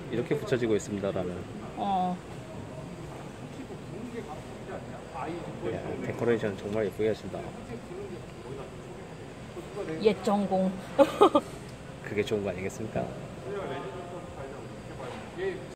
이렇게 붙여지고 있습니다라는. 야, 데코레이션 정말 예쁘게 하신다. 옛 전공. 그게 좋은 거 아니겠습니까?